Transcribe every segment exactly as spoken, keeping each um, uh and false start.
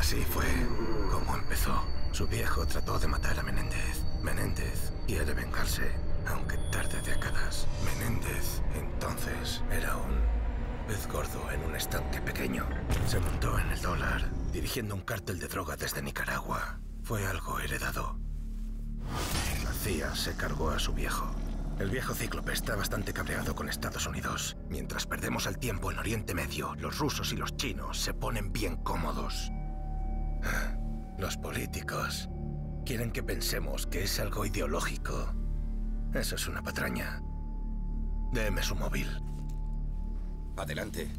Así fue como empezó. Su viejo trató de matar a Menéndez. Menéndez quiere vengarse, aunque tarde décadas. Menéndez, entonces, era un pez gordo en un estanque pequeño. Se montó en el dólar, dirigiendo un cártel de droga desde Nicaragua. Fue algo heredado. La C I A se cargó a su viejo. El viejo Cíclope está bastante cabreado con Estados Unidos. Mientras perdemos el tiempo en Oriente Medio, los rusos y los chinos se ponen bien cómodos. Los políticos quieren que pensemos que es algo ideológico. Eso es una patraña. Deme su móvil. Adelante.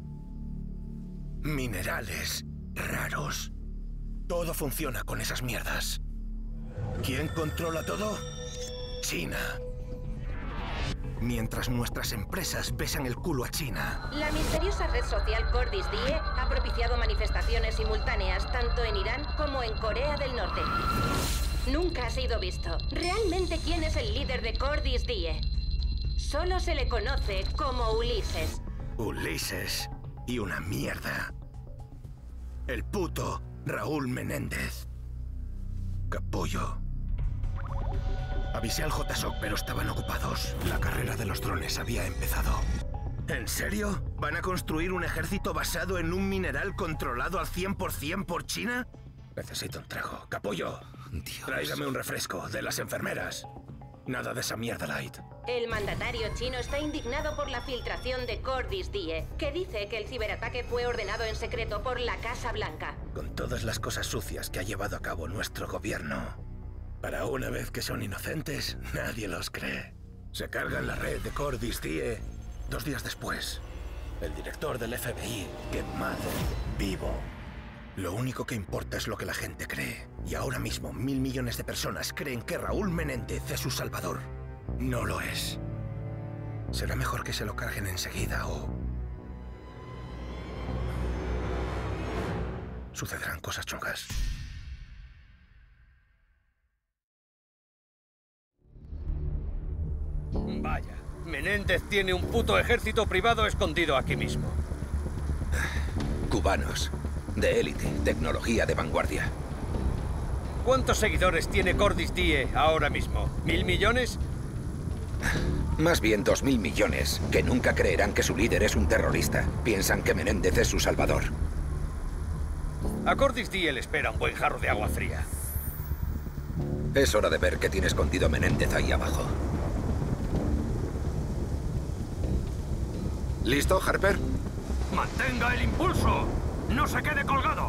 Minerales raros. Todo funciona con esas mierdas. ¿Quién controla todo? China. Mientras nuestras empresas besan el culo a China. La misteriosa red social Cordis Die ha propiciado manifestaciones simultáneas tanto en Irán como en Corea del Norte. Nunca ha sido visto. ¿Realmente quién es el líder de Cordis Die? Solo se le conoce como Ulises. Ulises y una mierda. El puto Raúl Menéndez. Capullo. Avisé al J S O C, pero estaban ocupados. La carrera de los drones había empezado. ¿En serio? ¿Van a construir un ejército basado en un mineral controlado al cien por cien por China? Necesito un trago. ¡Capullo! Dios. Tráigame un refresco de las enfermeras. Nada de esa mierda light. El mandatario chino está indignado por la filtración de Cordis Die, que dice que el ciberataque fue ordenado en secreto por la Casa Blanca. Con todas las cosas sucias que ha llevado a cabo nuestro gobierno. Para una vez que son inocentes, nadie los cree. Se cargan la red de Cordis Die dos días después. El director del F B I, quemado, vivo. Lo único que importa es lo que la gente cree. Y ahora mismo, mil millones de personas creen que Raúl Menéndez es su salvador. No lo es. Será mejor que se lo carguen enseguida o... sucederán cosas chungas. Vaya, Menéndez tiene un puto ejército privado escondido aquí mismo. Cubanos. De élite, tecnología de vanguardia. ¿Cuántos seguidores tiene Cordis Die ahora mismo? ¿Mil millones? Más bien dos mil millones, que nunca creerán que su líder es un terrorista. Piensan que Menéndez es su salvador. A Cordis Die le espera un buen jarro de agua fría. Es hora de ver qué tiene escondido Menéndez ahí abajo. ¿Listo, Harper? ¡Mantenga el impulso! ¡No se quede colgado!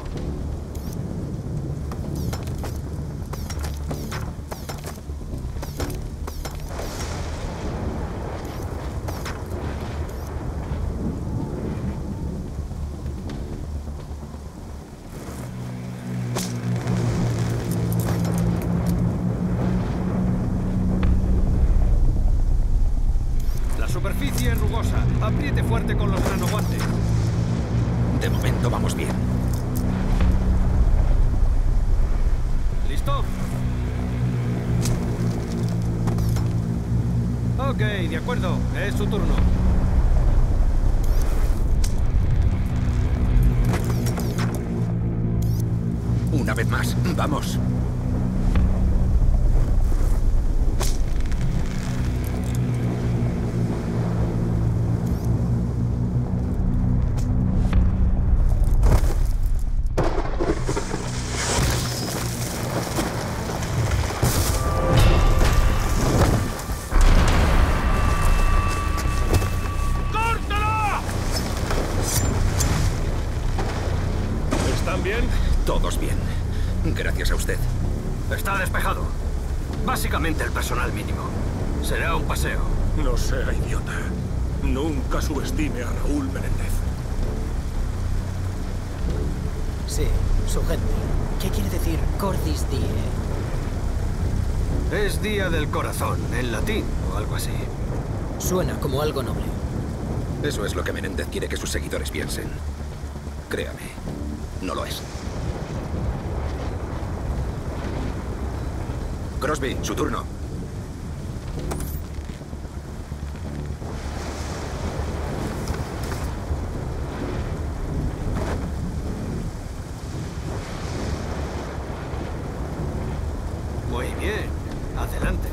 La superficie es rugosa. Apriete fuerte con los nanoguantes. De momento vamos bien. ¿Listo? Ok, de acuerdo. Es su turno. Una vez más, vamos. Todos bien. Gracias a usted. Está despejado. Básicamente el personal mínimo. Será un paseo. No sea idiota. Nunca subestime a Raúl Menéndez. Sí, su gente. ¿Qué quiere decir Cordis Die? Es Día del Corazón, en latín o algo así. Suena como algo noble. Eso es lo que Menéndez quiere que sus seguidores piensen. Créame, no lo es. Crosby, su turno. Muy bien. Adelante.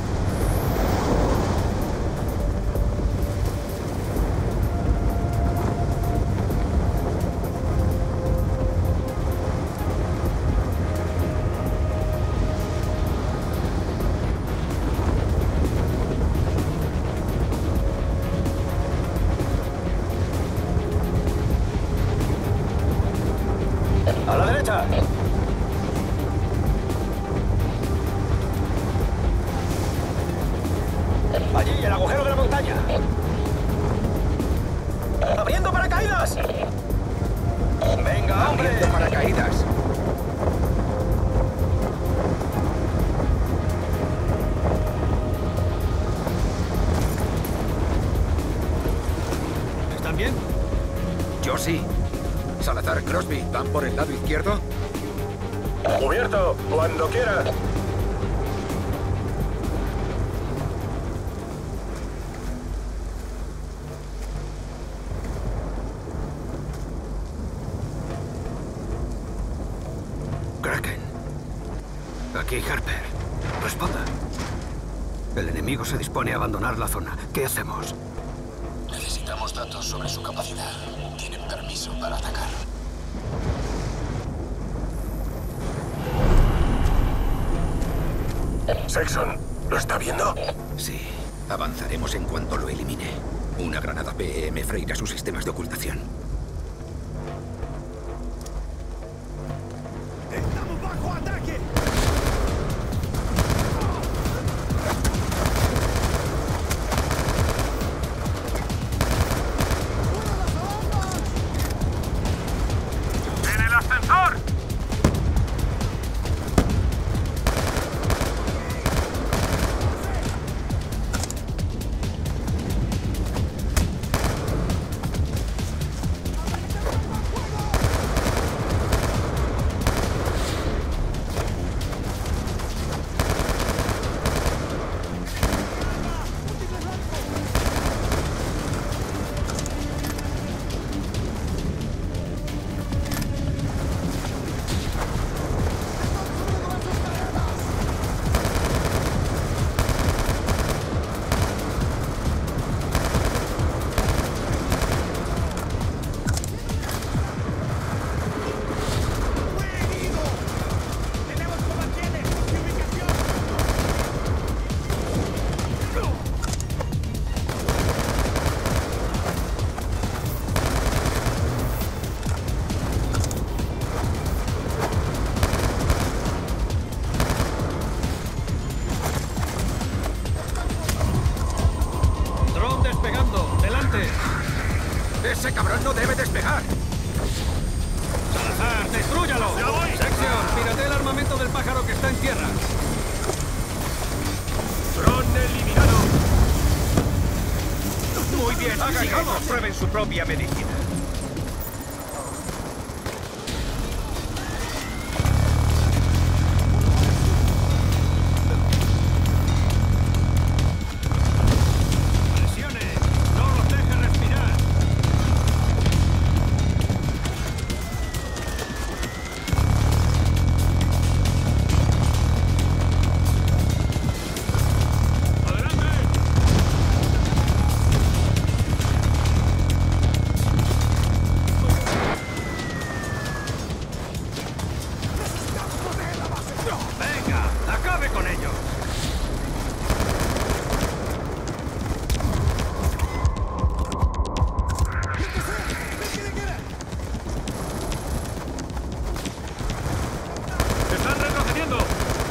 ¡A la derecha! ¡Allí, el agujero de la montaña! ¡Abriendo paracaídas! ¡Venga, hombre! Abriendo paracaídas. ¿Están bien? Yo sí. Salazar, Crosby, ¿van por el lado izquierdo? Cubierto, cuando quieras. Kraken. Aquí Harper. Responda. El enemigo se dispone a abandonar la zona. ¿Qué hacemos? Necesitamos datos sobre su capacidad. Tienen permiso para atacar. Sexton, ¿lo está viendo? Sí. Avanzaremos en cuanto lo elimine. Una granada P E M freirá sus sistemas de ocultación. ¡Estamos bajo ataque! ¡En el ascensor! ¡Dron despegando! ¡Delante! ¡Ese cabrón no debe despegar! ¡Salazar, destrúyalo! ¡Ya voy! ¡Sección! ¡Pírate el armamento del pájaro que está en tierra! ¡Dron eliminado! Muy bien, hagan sigamos. Prueben su propia medicina. ¡Presione! ¡No los deje respirar! ¡Venga! ¡Acabe con ellos! ¡Están retrocediendo!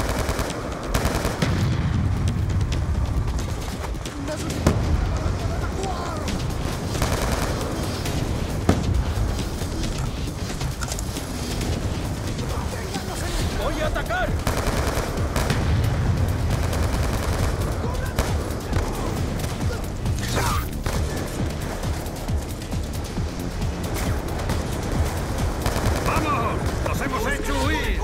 ¡Voy a atacar! ¡Vamos! ¡Los hemos hecho huir!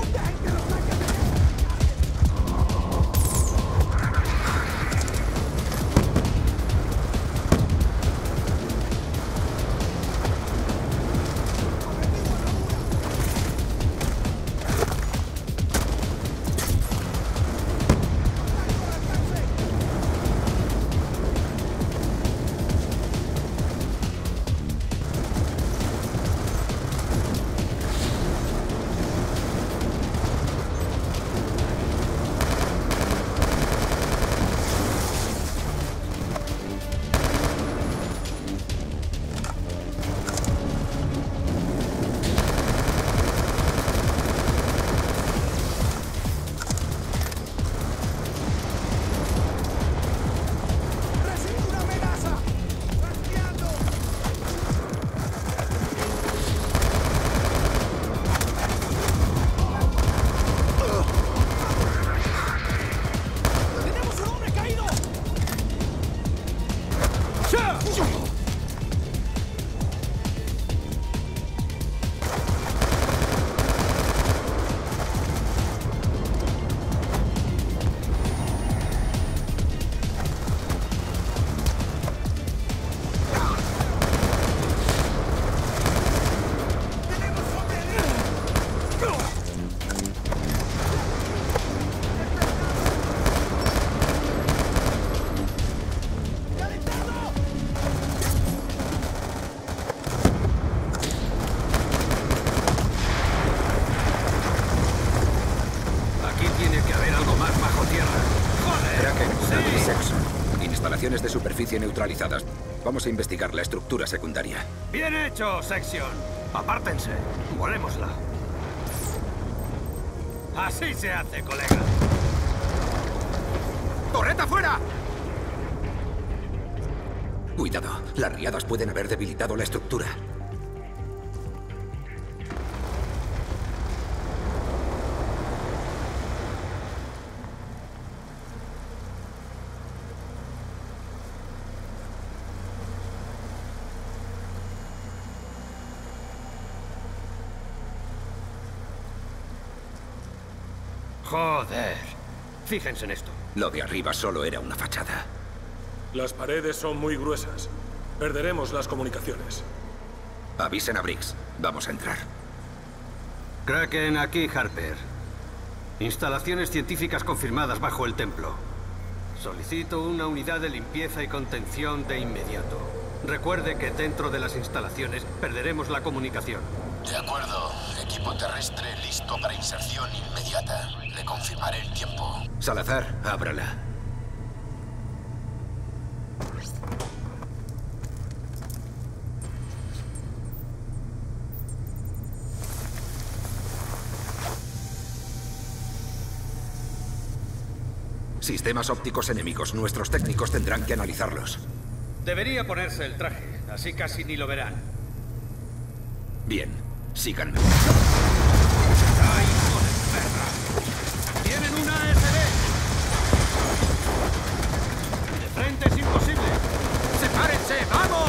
instalaciones de superficie neutralizadas. Vamos a investigar la estructura secundaria. Bien hecho, Section. Apártense. Volémosla. Así se hace, colega. ¡Torreta fuera! Cuidado, las riadas pueden haber debilitado la estructura. Joder. Fíjense en esto. Lo de arriba solo era una fachada. Las paredes son muy gruesas. Perderemos las comunicaciones. Avisen a Briggs. Vamos a entrar. Kraken, aquí Harper. Instalaciones científicas confirmadas bajo el templo. Solicito una unidad de limpieza y contención de inmediato. Recuerde que dentro de las instalaciones perderemos la comunicación. De acuerdo. Equipo terrestre listo para inserción inmediata. Le confirmaré el tiempo. Salazar, ábrala. Sistemas ópticos enemigos. Nuestros técnicos tendrán que analizarlos. Debería ponerse el traje, así casi ni lo verán. Bien, síganme. ¡Ay, hijo de perra! ¡Tienen una A S D! ¡De frente es imposible! ¡Sepárense! ¡Vamos!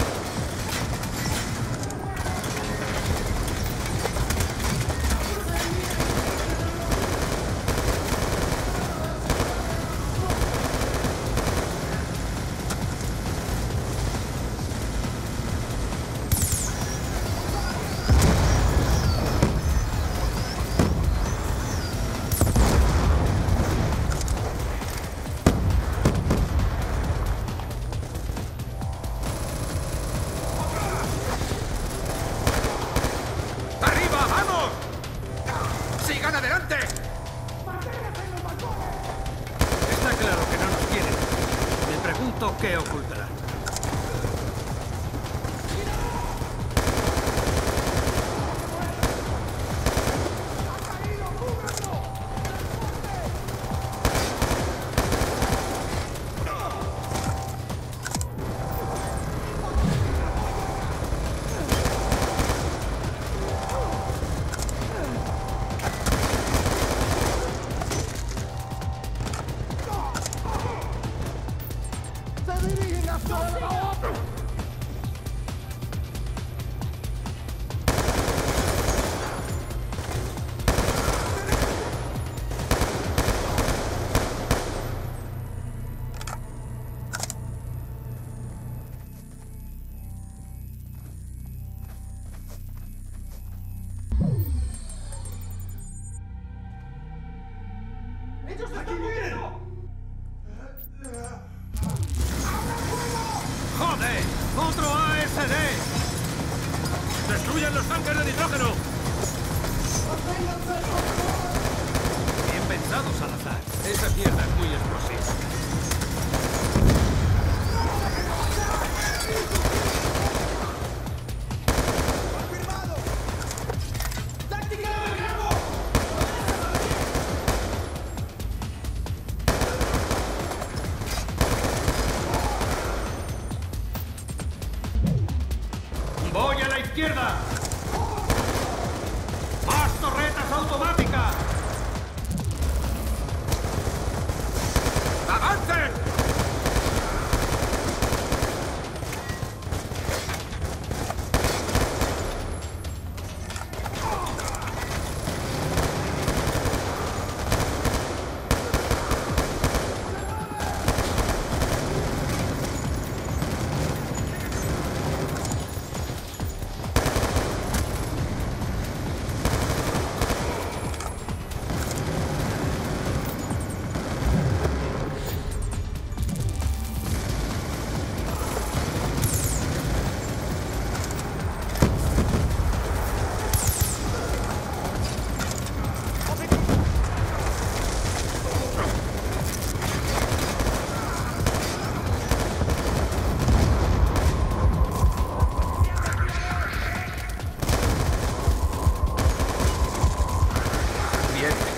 ¿Qué ocultarán?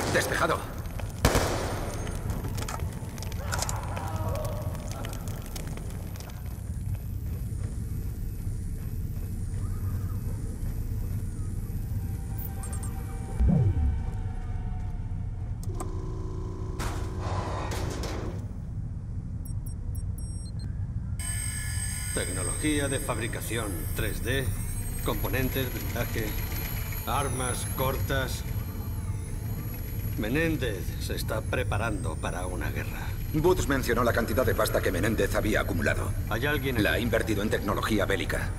Despejado. Tecnología de fabricación tres D, componentes, blindaje, armas cortas. Menéndez se está preparando para una guerra. Woods mencionó la cantidad de pasta que Menéndez había acumulado. ¿Hay alguien aquí? La ha invertido en tecnología bélica.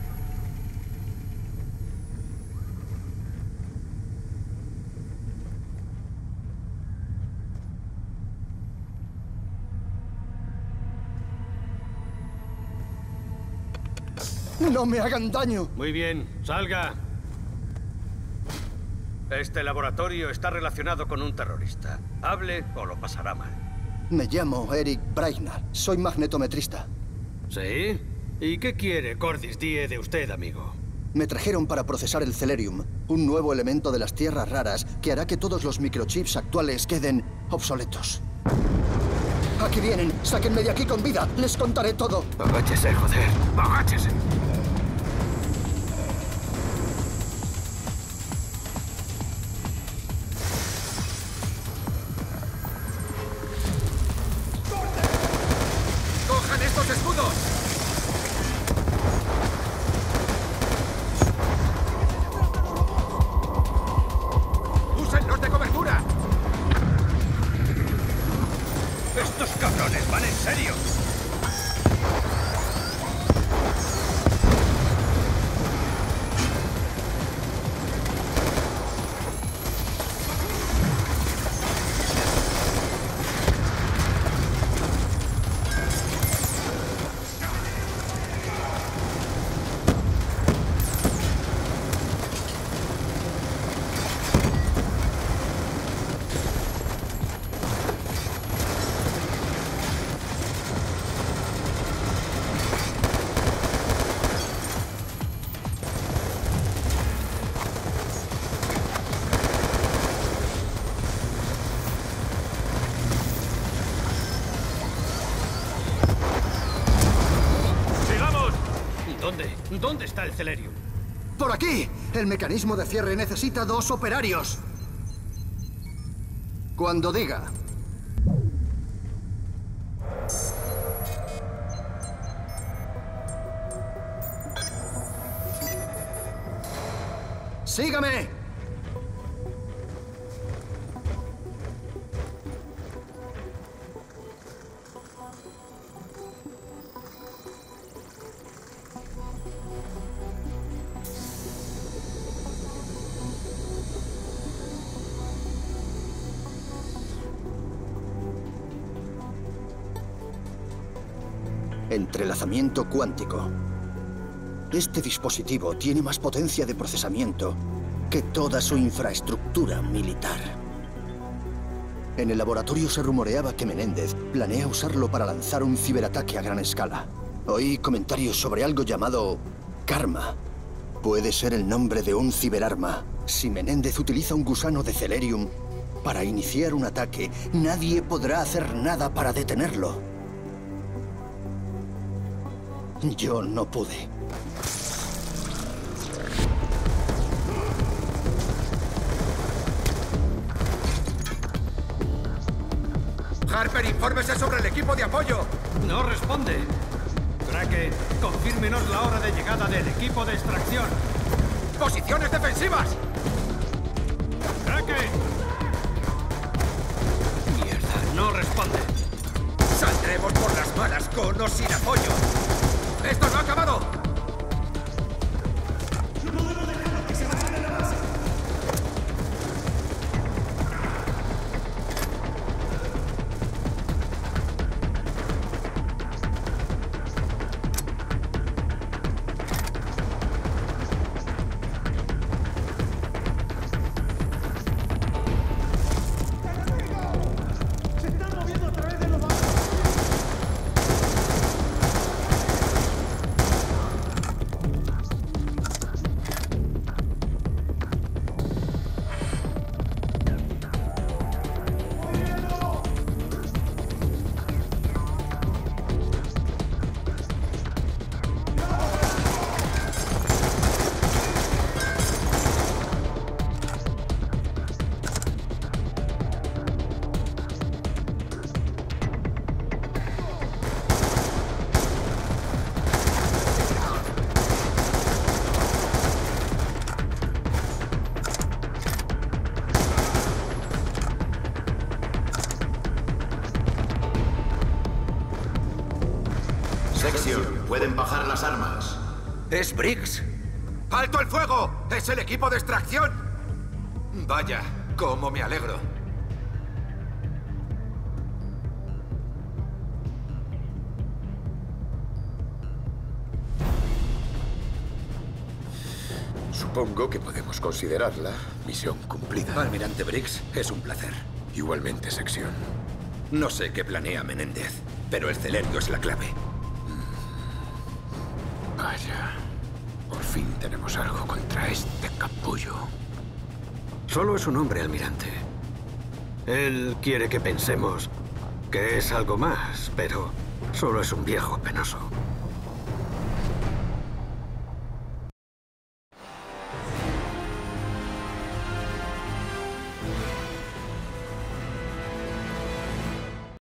¡No me hagan daño! Muy bien, salga. Este laboratorio está relacionado con un terrorista. Hable o lo pasará mal. Me llamo Eric Brainard. Soy magnetometrista. ¿Sí? ¿Y qué quiere Cordis Die de usted, amigo? Me trajeron para procesar el Celerium, un nuevo elemento de las tierras raras que hará que todos los microchips actuales queden obsoletos. ¡Aquí vienen! ¡Sáquenme de aquí con vida! ¡Les contaré todo! Agáchese, joder. Agáchese. ¡Cojan estos escudos! ¡Úsenlos de cobertura! ¡Estos cabrones van en serio! ¿Dónde? ¿Dónde está el Celerium? ¡Por aquí! El mecanismo de cierre necesita dos operarios. Cuando diga. ¡Sígame! Entrelazamiento cuántico. Este dispositivo tiene más potencia de procesamiento que toda su infraestructura militar. En el laboratorio se rumoreaba que Menéndez planea usarlo para lanzar un ciberataque a gran escala. Oí comentarios sobre algo llamado Karma. Puede ser el nombre de un ciberarma. Si Menéndez utiliza un gusano de Celerium para iniciar un ataque, nadie podrá hacer nada para detenerlo. Yo no pude. Harper, infórmese sobre el equipo de apoyo. No responde. Kraken, confírmenos la hora de llegada del equipo de extracción. ¡Posiciones defensivas! ¡Kraken! Mierda, no responde. Saldremos por las malas con o sin apoyo. ¡Esto no ha acabado! Sección, pueden bajar las armas. ¡Es Briggs! ¡Alto el fuego! ¡Es el equipo de extracción! Vaya, cómo me alegro. Supongo que podemos considerarla misión cumplida. Almirante Briggs, es un placer. Igualmente, sección. No sé qué planea Menéndez, pero el Celerio es la clave. Vaya. Por fin tenemos algo contra este capullo. Solo es un hombre, almirante. Él quiere que pensemos que es algo más, pero solo es un viejo penoso.